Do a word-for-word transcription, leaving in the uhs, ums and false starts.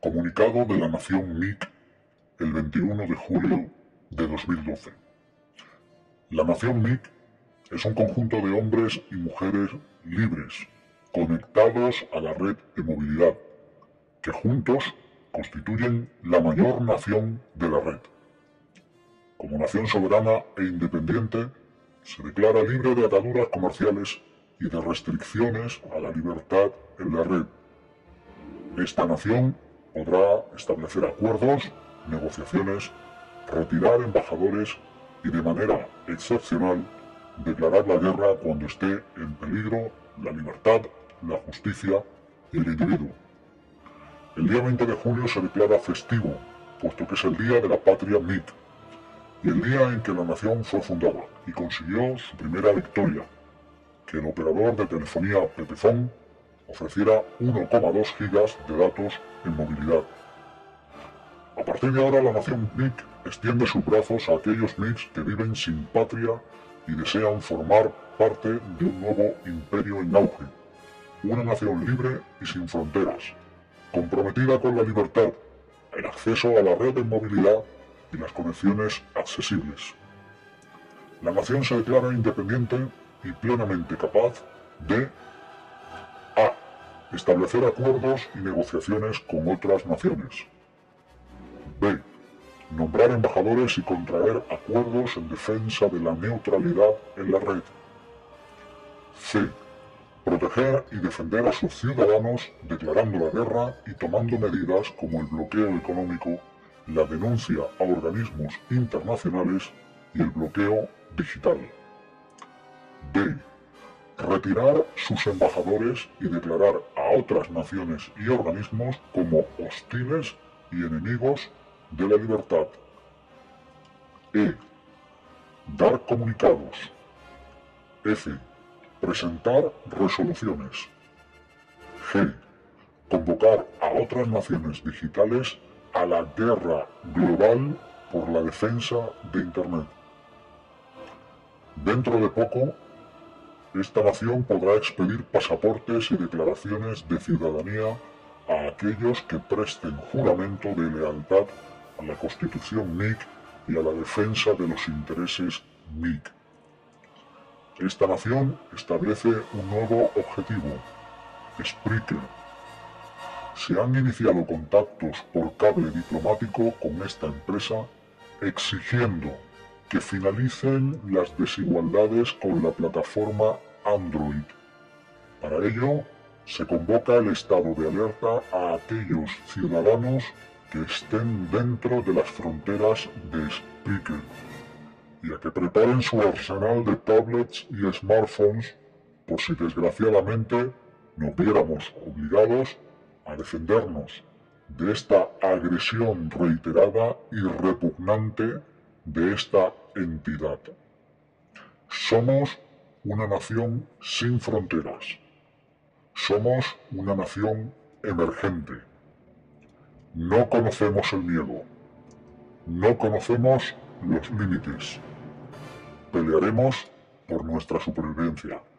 Comunicado de la Nación M I C el veintiuno de julio de dos mil doce. La Nación M I C es un conjunto de hombres y mujeres libres, conectados a la red de movilidad, que juntos constituyen la mayor nación de la red. Como nación soberana e independiente, se declara libre de ataduras comerciales y de restricciones a la libertad en la red. Esta nación podrá establecer acuerdos, negociaciones, retirar embajadores y, de manera excepcional, declarar la guerra cuando esté en peligro la libertad, la justicia y el individuo. El día veinte de julio se declara festivo, puesto que es el Día de la Patria M I C y el día en que la nación fue fundada y consiguió su primera victoria, que el operador de telefonía Pepefon ofreciera uno coma dos gigas de datos en movilidad. A partir de ahora, la nación M I C extiende sus brazos a aquellos M I Cs que viven sin patria y desean formar parte de un nuevo imperio en auge, una nación libre y sin fronteras, comprometida con la libertad, el acceso a la red en movilidad y las conexiones accesibles. La nación se declara independiente y plenamente capaz de A. Establecer acuerdos y negociaciones con otras naciones. B. Nombrar embajadores y contraer acuerdos en defensa de la neutralidad en la red. C. Proteger y defender a sus ciudadanos declarando la guerra y tomando medidas como el bloqueo económico, la denuncia a organismos internacionales y el bloqueo digital. D. Retirar sus embajadores y declarar a otras naciones y organismos como hostiles y enemigos de la libertad. E. Dar comunicados. F. Presentar resoluciones. G. Convocar a otras naciones digitales a la guerra global por la defensa de Internet. Dentro de poco, esta nación podrá expedir pasaportes y declaraciones de ciudadanía a aquellos que presten juramento de lealtad a la Constitución M I C y a la defensa de los intereses M I C. Esta nación establece un nuevo objetivo, Spreaker. Se han iniciado contactos por cable diplomático con esta empresa exigiendo que finalicen las desigualdades con la plataforma Android. Para ello, se convoca el estado de alerta a aquellos ciudadanos que estén dentro de las fronteras de Spreaker y a que preparen su arsenal de tablets y smartphones por si desgraciadamente nos viéramos obligados a defendernos de esta agresión reiterada y repugnante de esta entidad. Somos una nación sin fronteras. Somos una nación emergente. No conocemos el miedo. No conocemos los límites. Pelearemos por nuestra supervivencia.